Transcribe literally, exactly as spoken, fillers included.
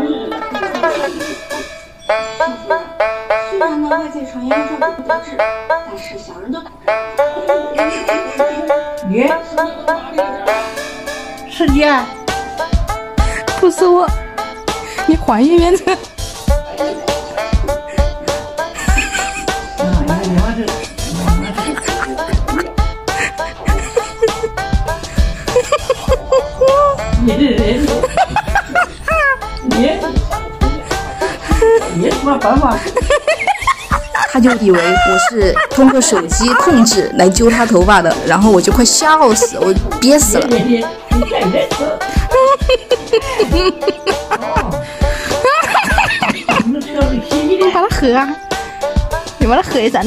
虽然呢外界传言说不得志，但是小人都敢。 你，是你啊？ 不是我，你换一遍子。 你这人，你，你什么办法？ 他就以为我是通过手机控制来揪他头发的，然后我就快笑死，我憋死了。 你你你干人事。 你把它喝啊！你把它喝一盏。